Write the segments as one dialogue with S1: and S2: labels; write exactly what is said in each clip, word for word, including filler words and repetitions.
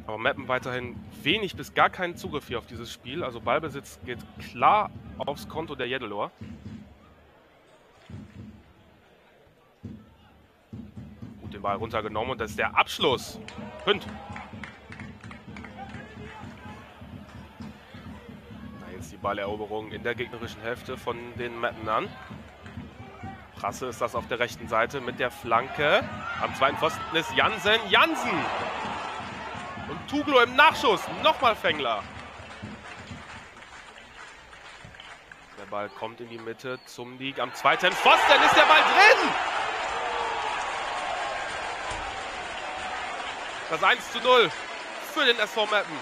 S1: Aber Meppen weiterhin wenig bis gar keinen Zugriff hier auf dieses Spiel. Also Ballbesitz geht klar aufs Konto der Jeddelor. Gut den Ball runtergenommen und das ist der Abschluss. Pünd. Da jetzt die Balleroberung in der gegnerischen Hälfte von den Meppenern. Prasse ist das auf der rechten Seite mit der Flanke. Am zweiten Pfosten ist Jansen. Jansen! Und Tuglo im Nachschuss. Nochmal Fengler. Der Ball kommt in die Mitte. Zumdiek am zweiten Pfosten. Ist der Ball drin? Das eins zu null für den S V Meppen.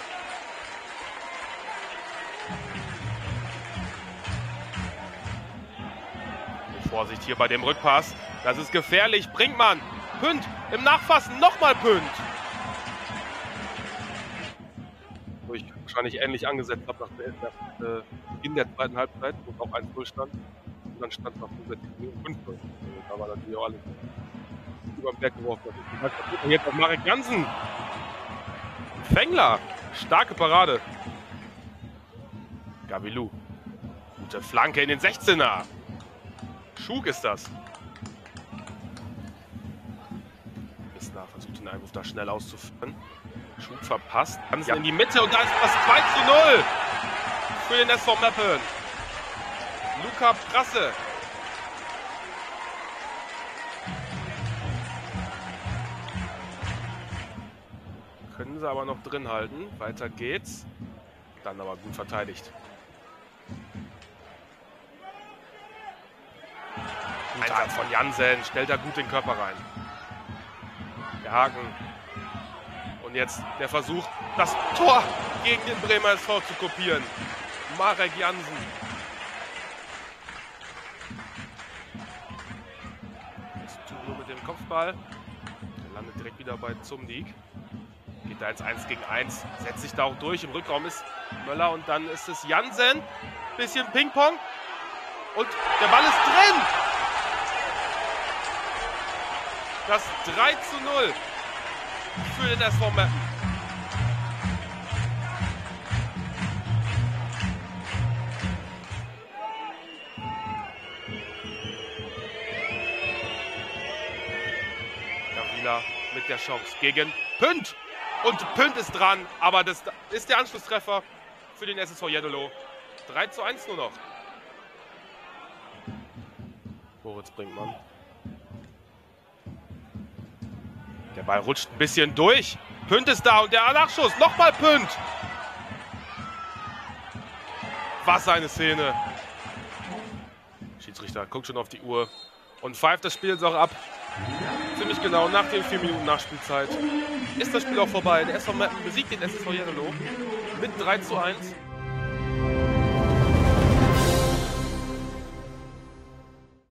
S1: Vorsicht hier bei dem Rückpass. Das ist gefährlich. Brinkmann. Pünd im Nachfassen. Nochmal Pünd. Wo ich wahrscheinlich ähnlich angesetzt habe nach der, äh, in der zweiten Halbzeit, wo es auch eins null stand. Und dann stand es noch fünf null. Da war natürlich auch alles über den Berg geworfen. Und jetzt auf Marek Jansen. Fengler. Starke Parade. Gabilou. Gute Flanke in den sechzehner. Schug ist das. Isner versucht den Einwurf da schnell auszuführen. Schug verpasst. Ganz ja. In die Mitte und da ist das zwei zu null für den S V Meppen. Luca Prasse. Können sie aber noch drin halten. Weiter geht's. Dann aber gut verteidigt. Einsatz von Jansen, stellt da gut den Körper rein. Der Haken. Und jetzt der Versuch, das Tor gegen den Bremer S V zu kopieren. Marek Jansen. Das tut nur mit dem Kopfball. Der landet direkt wieder bei Zumdiek. Geht da ins eins gegen eins, setzt sich da auch durch. Im Rückraum ist Möller und dann ist es Jansen. Bisschen Ping-Pong. Und der Ball ist drin. Das drei zu null für den S V Meppen. Davila mit der Chance gegen Pünd. Und Pünd ist dran, aber das ist der Anschlusstreffer für den S S V Jeddelo. drei zu eins nur noch. Moritz Brinkmann. Der Ball rutscht ein bisschen durch. Pünd ist da und der Nachschuss. Nochmal Pünd. Was eine Szene. Schiedsrichter guckt schon auf die Uhr und pfeift das Spiel jetzt auch ab. Ziemlich genau nach den vier Minuten Nachspielzeit ist das Spiel auch vorbei. Der S V Meppen besiegt den S S V Jeddelo mit drei zu eins.